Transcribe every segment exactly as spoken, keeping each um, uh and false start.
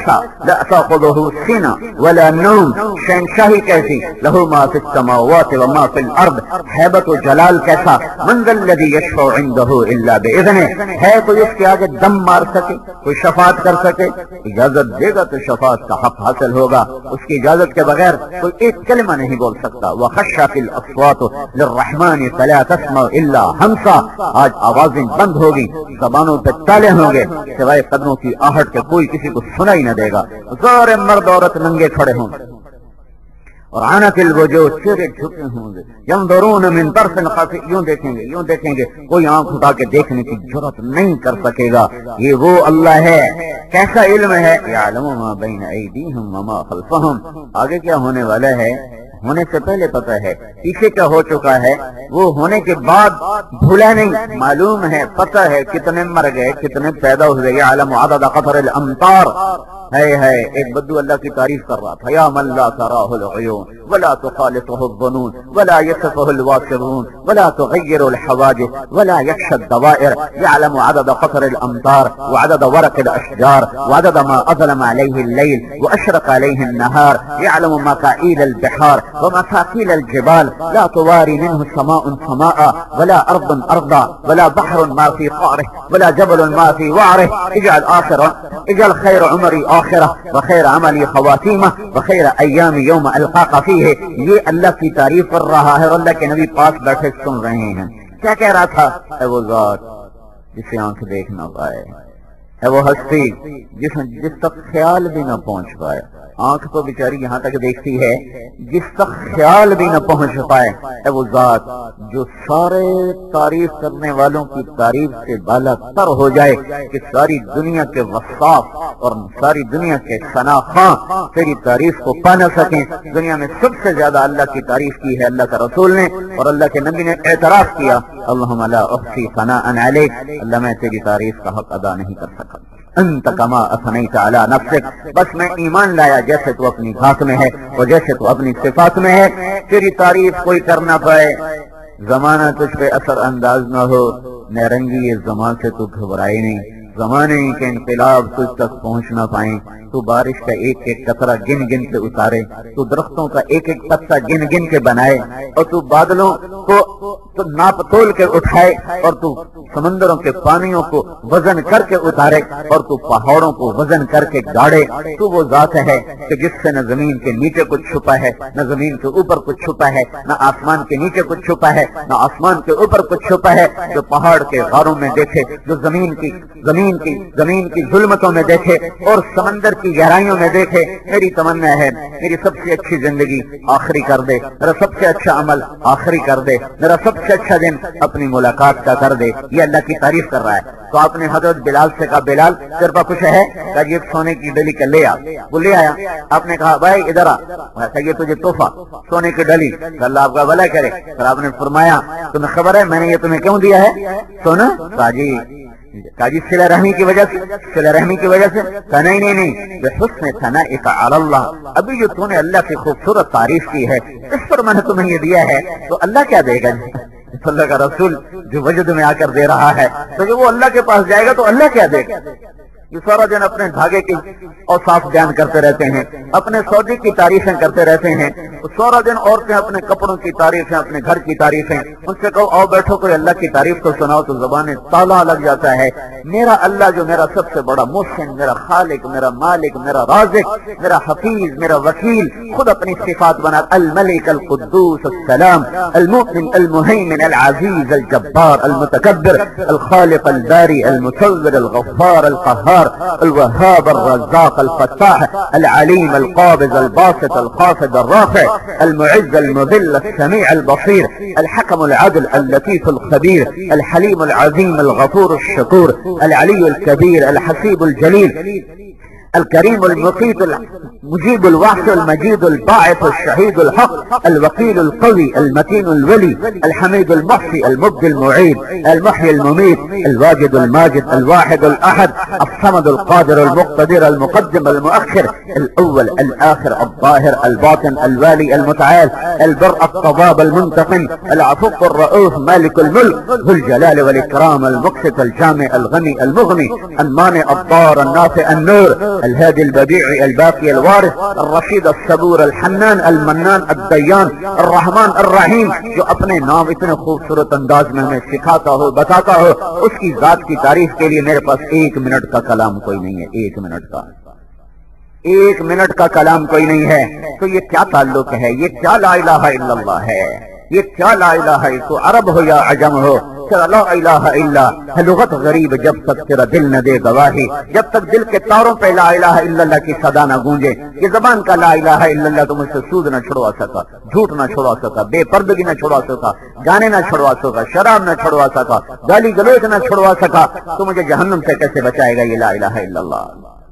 کیسا لا تأخذه سنة ولا نوم، شہنشاہی کیسی، لہ ما فی السماوات وما فی الارض، ہیبت و جلال کیسا، من ذا الذی یشفع عنده الا باذنہ، ہے کوئی اس کے آگے دم مار سکے، کوئی شفاعت کر سکے؟ اجازت دے گا تو شفاعت کا حق حاصل ہوگا، اس کی اجازت کے بغیر کوئی ایک کلمہ نہیں بول سکتا۔ وخشعت الاصوات للرحمن فلا تسمع الا ہمسا، آج آوازیں بند ہوگی، زبانوں پہ تالے ہوں گے، سوائے قدموں کی آہٹ کے کوئی کسی کو سنا ہی نہ دے گا، سارے مرد عورت ننگے کھڑے ہوں گے، اور عنت الوجوہ، چہرے جھکے ہوں گے، ينظرون من طرف خفي، یوں دیکھیں گے یوں دیکھیں گے، کوئی آنکھ اٹھا کے دیکھنے کی جرات نہیں کر سکے گا۔ یہ وہ اللہ ہے، کیسا علم ہے، يعلم ما بين ايديهم وما خلفهم، آگے کیا ہونے والا ہے ہونے سے پہلے پتہ ہے، پیچھے کیا ہو چکا ہے وہ ہونے کے بعد بھولا نہیں، معلوم ہے، پتہ ہے کتنے مر گئے کتنے پیدا ہوئے۔ يعلم عدد قطر الامطار، ہے ہے ایک بدو اللہ کی تعریف کر رہا تھا، یا من لا تراہ العیون ولا تخالطه الظنون ولا يصفه الواصفون ولا تغیر الحواجز ولا يخشى الدوائر، يعلم عدد قطر الامطار وعدد ورق الاشجار وعدد ما اظلم عليه الليل واشرق عليه النهار، يعلم مكائيل البحار ومثاقيل الجبال، لا تواري منه سماء سماء ولا ارض ارضا ولا بحر ما في قعره ولا جبل ما في وعره، اجعل آخر اجعل خير عمري آخرہ وخیر عملی خواتیمہ وخیر ایام یوم القاک فیہ۔ یہ اللہ کی تعریف کر رہا ہے اور اللہ کے نبی پاس بیٹھے سن رہے ہیں۔ کیا کہہ رہا تھا؟ ہے وہ ذات جسے آنکھ دیکھ نہ پائے، ہے وہ ہستی جس جس تک خیال بھی نہ پہنچ پائے، آنکھ تو بیچاری یہاں تک دیکھتی ہے، جس تک خیال بھی نہ پہنچ پائے، ہے وہ ذات جو سارے تعریف کرنے والوں کی تعریف سے بالا تر ہو جائے کہ ساری دنیا کے وصاف اور ساری دنیا کے ثناخواں تیری تعریف کو پا نہ سکیں۔ دنیا میں سب سے زیادہ اللہ کی تعریف کی ہے اللہ کا رسول نے، اور اللہ کے نبی نے اعتراف کیا، اللہم لا احصی ثناء علیک، اللہ میں تیری تعریف کا حق ادا نہیں کر سکا، انت کما اثنیت علی نفسک، بس میں ایمان لایا جیسے تو اپنی ذات میں ہے اور جیسے تو اپنی صفات میں ہے، تیری تعریف کوئی کر نہ پائے، زمانہ تجھ پہ اثر انداز نہ ہو، نیرنگی اس زمان سے تو گھبرائے نہیں، زمانے کے انقلاب تجھ تک پہنچ نہ پائیں، تو بارش کا ایک ایک قطرہ گن گن کے اتارے، تو درختوں کا ایک ایک پتا گن گن کے بنائے، اور تو بادلوں کو تو ناپ تول کے اٹھائے، اور تو سمندروں کے پانیوں کو وزن کر کے اتارے، اور تو پہاڑوں کو وزن کر کے گاڑے۔ تو وہ ذات ہے کہ جس سے نہ زمین کے نیچے کچھ چھپا ہے نہ زمین کے اوپر کچھ چھپا ہے، نہ آسمان کے نیچے کچھ چھپا ہے نہ آسمان کے اوپر کچھ چھپا ہے، جو پہاڑ کے غاروں میں دیکھے، جو زمین کی زمین کی زمین کی ظلمتوں میں دیکھے اور سمندر کی گہرائیوں میں دیکھے۔ میری تمنا ہے میری سب سے اچھی زندگی آخری کر دے، میرا سب سے اچھا عمل آخری کر دے، میرا سب سے اچھا دن اپنی ملاقات کا کر دے، یہ اللہ کی تعریف کر رہا ہے۔ تو آپ نے حضرت بلال سے کہا، بلال تیرے پاس کچھ ہے؟ کہا یہ سونے کی ڈلی کا لے آ، وہ لے آیا۔ آپ نے کہا بھائی ادھر آ، کہا یہ تجھے تحفہ سونے کی ڈلی، اللہ آپ کا بھلا کرے۔ پھر آپ نے فرمایا تمہیں خبر ہے میں نے یہ تمہیں کیوں دیا ہے سونا؟ کہا جی کہا جی صلہ رحمی کی وجہ سے، صلہ رحمی کی وجہ سے؟ کہا نہیں نہیں نہیں، بحسن ثنائک علی اللہ، ابھی جو تو نے اللہ کی خوبصورت تعریف کی ہے اس پر میں نے تمہیں یہ دیا ہے، تو اللہ کیا دے گا؟ اللہ کا رسول جو وجد میں آ کر دے رہا ہے تو جو وہ اللہ کے پاس جائے گا تو اللہ کیا دے گا؟ یہ سارا دن اپنے دھاگے کی اوصاف بیان کرتے رہتے ہیں، اپنے سودے کی تعریفیں کرتے رہتے ہیں، سارا دن عورتیں اپنے کپڑوں کی تعریفیں، اپنے گھر کی تعریفیں، ان سے کہو آؤ بیٹھو کوئی اللہ کی تعریف تو سناؤ تو زبانیں تالا لگ جاتا ہے۔ میرا اللہ جو میرا سب سے بڑا محسن، میرا خالق، میرا مالک، میرا رازق، میرا حفیظ، میرا وکیل، خود اپنی صفات بنا، الملک القدوس السلام المؤمن المہیمن العزیز الجبار المتکبر الخالق الباری المصور الغفار القہار الوهاب الرزاق الفتاح العليم القابض الباسط الخافض الرافع المعز المذل السميع البصير الحكم العدل اللطيف الخبير الحليم العظيم الغفور الشكور العلي الكبير الحسيب الجليل الكريم المقيت المجيب الوحش المجيد الباعث الشهيد الحق الوكيل القوي المتين الولي الحميد المحصي المبدي المعيد المحيي المميت الواجد الماجد الواحد الأحد الصمد القادر المقتدر المقدم المؤخر الأول الآخر الظاهر الباطن الوالي المتعال البر الطباب المنتقم العفو الرؤوف مالك الملك ذو الجلال والإكرام المقسط الجامع الغني المغني المانع الضار النافع النور الهادي البديع الباقي الوارث الرشید الصبور الحنان المنان الدیان الرحمن الرحیم، جو اپنے نام اتنے خوبصورت انداز میں ہمیں سکھاتا ہو بتاتا ہو، اس کی ذات کی تعریف کے لیے میرے پاس ایک منٹ کا کلام کوئی نہیں ہے، ایک منٹ کا ایک منٹ کا کلام کوئی نہیں ہے۔ تو یہ کیا تعلق ہے، یہ کیا لا الہ الا اللہ ہے، یہ کیا لا الہ الا، تو عرب ہو یا عجم ہو، تیرا لا الہ الا ہے لغت غریب جب تک تیرا دل نہ دے گواہی، جب تک دل کے تاروں پہ لا الہ الا اللہ کی صدا نہ گونجے۔ یہ زبان کا لا الہ الا اللہ تو مجھ سے سود نہ چھڑوا سکا، جھوٹ نہ چھڑوا سکا، بے پردگی نہ چھڑوا سکا، گانے نہ چھڑوا سکا، شراب نہ چھڑوا سکا، گالی گلوچ نہ چھڑوا سکا، تو مجھے جہنم سے کیسے بچائے گا یہ لا الہ الا اللہ؟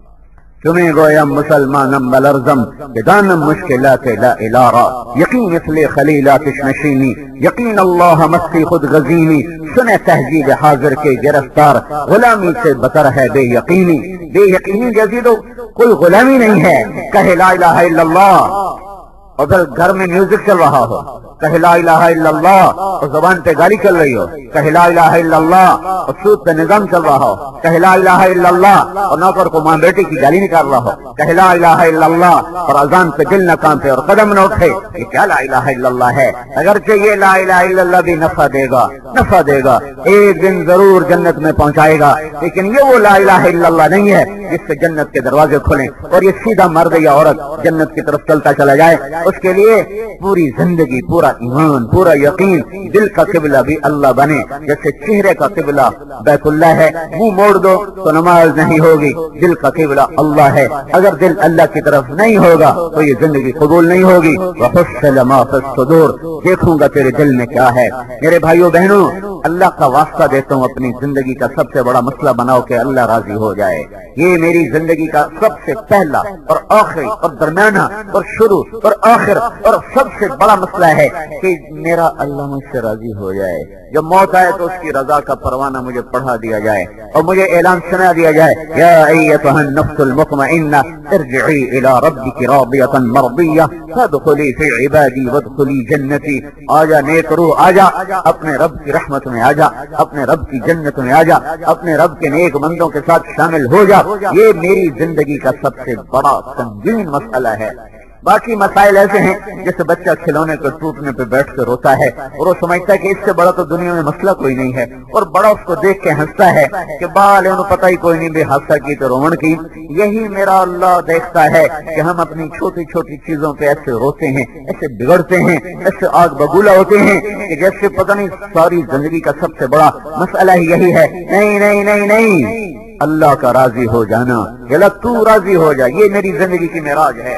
تمہیں گویا مسلمانم بلرزم بدانم مشکلات لا الارا، یقین مثل خلیلات نشینی، یقین اللہ مستی خود غزینی، سنے تہذیب حاضر کے گرفتار، غلامی سے بتر ہے بے یقینی، بے یقینی جزیدو کوئی غلامی نہیں ہے، کہے لا الہ الا اللہ اگر گھر میں میوزک چل رہا ہو، کہے لا الہ الا اللہ اور زبان پہ گالی چل رہی ہو، کہے لا الہ الا اللہ اور سود پہ نظام چل رہا ہو، کہے لا الہ الا اللہ اور نوکر کو ماں بیٹی کی گالی نکال رہا ہو، کہے لا الہ الا اللہ اور اذان پہ دل نہ کانپے اور قدم نہ اٹھے، یہ کیا لا الہ الا اللہ ہے؟ اگرچہ یہ لا الہ الا اللہ بھی نفع دے گا، نفع دے گا، ایک دن ضرور جنت میں پہنچائے گا، لیکن یہ وہ لا الہ الا اللہ نہیں ہے جس سے جنت کے دروازے کھلیں اور یہ سیدھا مرد یا عورت جنت کی طرف چلتا چلا جائے۔ اس کے لیے پوری زندگی، پورا ایمان، پورا یقین، دل کا قبلہ بھی اللہ بنے، جیسے چہرے کا قبلہ بیت اللہ ہے، منہ موڑ دو تو نماز نہیں ہوگی، دل کا قبلہ اللہ ہے، اگر دل اللہ کی طرف نہیں ہوگا تو یہ زندگی قبول نہیں ہوگی۔ وَحُصِّلَ مَا فِي الصُّدُورِ، دیکھوں گا تیرے دل میں کیا ہے۔ میرے بھائیو بہنوں، اللہ کا واسطہ دیتا ہوں، اپنی زندگی کا سب سے بڑا مسئلہ بناؤ کہ اللہ راضی ہو جائے۔ یہ میری زندگی کا سب سے پہلا اور آخری اور درمیانہ اور شروع اور آخر اور سب سے بڑا مسئلہ ہے کہ میرا اللہ مجھ سے راضی ہو جائے۔ جب موت آئے تو اس کی رضا کا پروانہ مجھے پڑھا دیا جائے اور مجھے اعلان سنا دیا جائے، یا ایتھا النفس المطمئنہ ارجعی الی ربک راضیۃ مرضیہ فادخلی فی عبادی وادخلی جنتی۔ آجا نیک روح، آجا اپنے رب کی رحمت میں، آجا اپنے رب کی جنت میں، آجا اپنے رب کے نیک بندوں کے ساتھ شامل ہو جا۔ یہ میری زندگی کا سب سے بڑا سنگین مسئلہ ہے۔ باقی مسائل ایسے ہیں جیسے بچہ کھلونے کو ٹوٹنے پہ بیٹھ کے روتا ہے اور وہ سمجھتا ہے کہ اس سے بڑا تو دنیا میں مسئلہ کوئی نہیں ہے، اور بڑا اس کو دیکھ کے ہنستا ہے کہ بال انہوں پتہ ہی کوئی نہیں بھی حادثہ کی تو رومن کی۔ یہی میرا اللہ دیکھتا ہے کہ ہم اپنی چھوٹی چھوٹی چیزوں پہ ایسے روتے ہیں، ایسے بگڑتے ہیں، ایسے آگ بگولا ہوتے ہیں کہ جیسے پتہ نہیں ساری زندگی کا سب سے بڑا مسئلہ ہی یہی ہے۔ نہیں نہیں نہیں نہیں، اللہ کا راضی ہو جانا، اللہ تو راضی ہو جا، یہ میری زندگی کی معراج ہے۔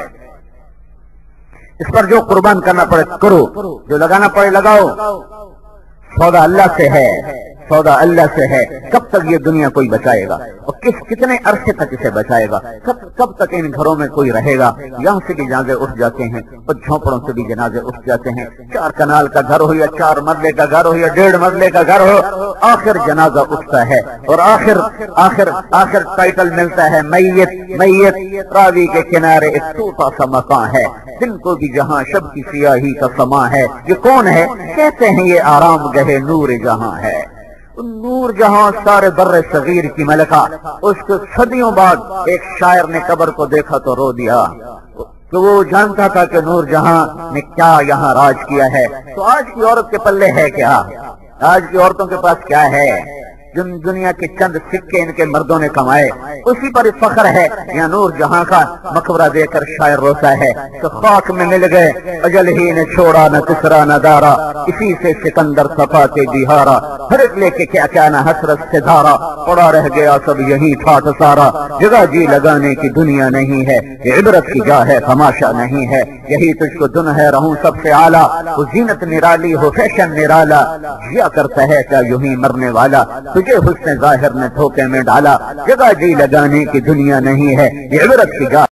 اس پر جو قربان کرنا پڑے کرو، جو لگانا پڑے لگاؤ، سودا اللہ سے ہے، سودا اللہ سے ہے۔ کب تک یہ دنیا کوئی بچائے گا اور کس کتنے عرصے تک اسے بچائے گا؟ کب کب تک ان گھروں میں کوئی رہے گا؟ یہاں سے بھی جنازے اٹھ جاتے ہیں اور جھونپڑوں سے بھی جنازے اٹھ جاتے ہیں۔ چار کنال کا گھر ہو یا چار مرلے کا گھر ہو یا ڈیڑھ مرلے کا گھر ہو، آخر جنازہ اٹھتا ہے اور آخر آخر آخر ٹائٹل ملتا ہے میت میت۔ راوی کے کنارے ایک چھوٹا سا مکان ہے، دن کو بھی جہاں شب کی سیاہی کا سما ہے۔ یہ کون ہے؟ کہتے ہیں یہ آرام گہے نور جہاں ہے۔ نور جہاں سارے بر صغیر کی ملکہ، اس کو صدیوں بعد ایک شاعر نے قبر کو دیکھا تو رو دیا کہ وہ جانتا تھا کہ نور جہاں نے کیا یہاں راج کیا ہے۔ تو آج کی عورت کے پلے ہے کیا؟ آج کی عورتوں کے پاس کیا ہے؟ جن دنیا کے چند سکے ان کے مردوں نے کمائے اسی پر فخر ہے۔ یا نور جہاں کا مقبرہ دے کر شاعر روتا ہے تو خاک میں مل گئے اجل ہی نے چھوڑا نہ کسرا نہ دارا، اسی سے سکندر صفا کے بہارا، ہر ایک لے کے کیا کیا نہ حسرت سے دھارا، پڑا رہ گیا سب یہی ٹھاٹ سارا، جگہ جی لگانے کی دنیا نہیں ہے، یہ عبرت کی جا ہے تماشا نہیں ہے، یہی تجھ کو دن ہے رہوں سب سے اعلیٰ، وہ زینت نرالی ہو فیشن نرالا، جیا کرتا ہے کیا یوں ہی مرنے والا، تجھے حسن ظاہر نے دھوکے میں ڈالا، جگہ جی لگانے کی دنیا نہیں ہے، یہ عبرت کی جا